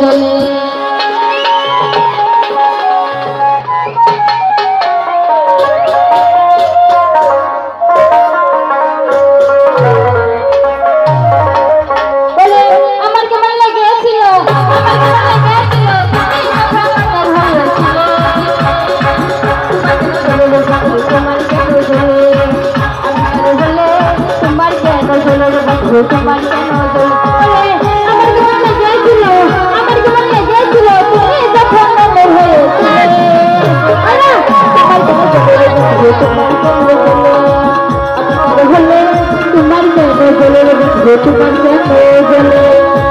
জ্বলে তোমার কেন বলে আমার কেমন লেগেছিল আমার কেমন লেগেছিল তুমি যখন মনে হয়েছিলে তোমার কেন বলে তোমার কেন বলে তোমার কেন বলে তোমার কেন বলে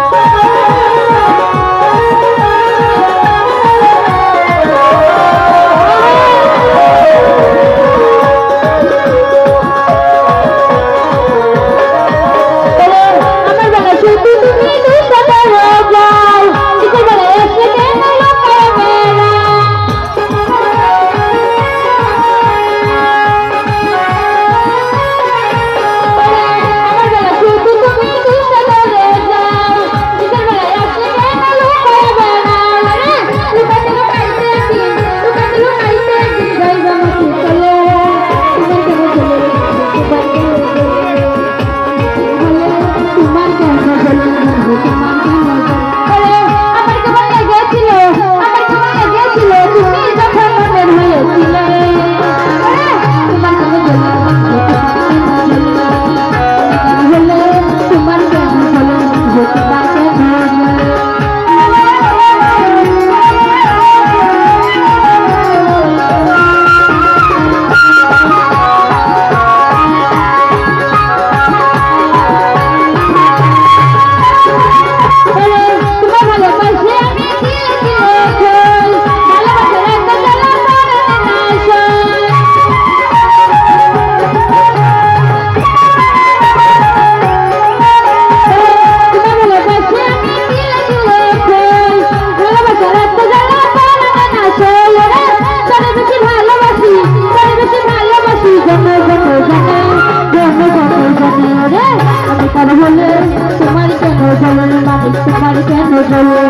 তোমার কেন বলে মালিক তোমার কেন বলে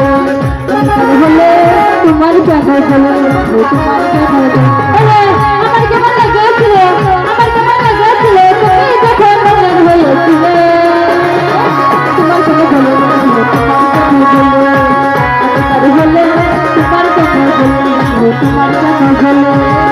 তোমার কেন বলে তোমার কেন বলে আমার কেমন লেগেছিল আমার কেমন লেগেছিল তুমি যখন মনে হয়েছিলে তোমার কেন বলে তোমার কেন বলে তোমার কেন বলে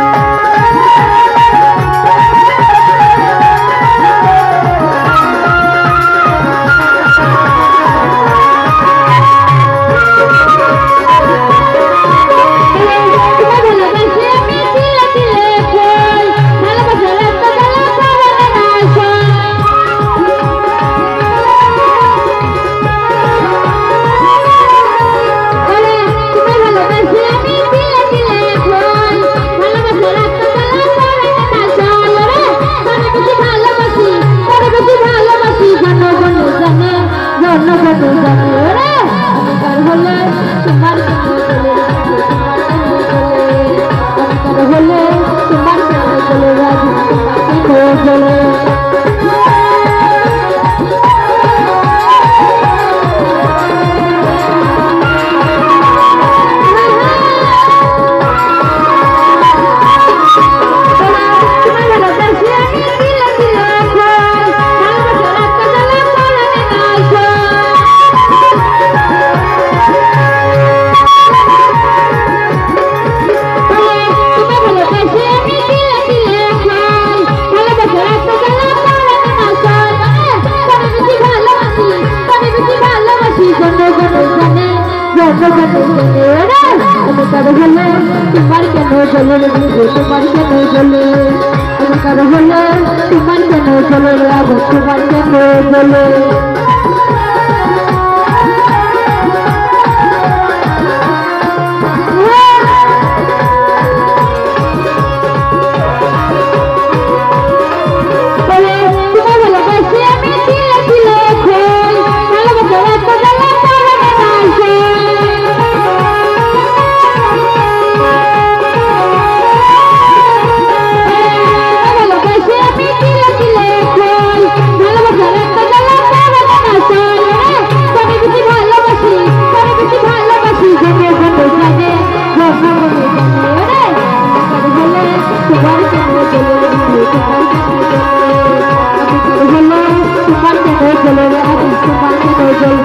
তোমার কেন চলে তোমার কেন চলে তোমার হলে তোমার কেন চলে তোমার কেন চলে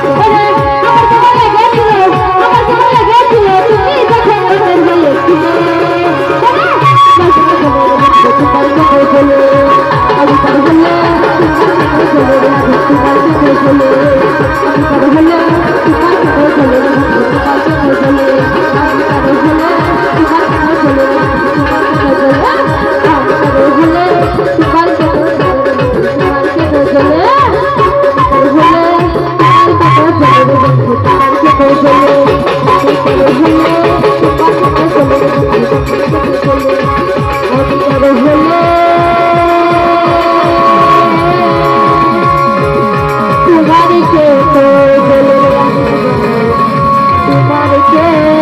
तुम्हारे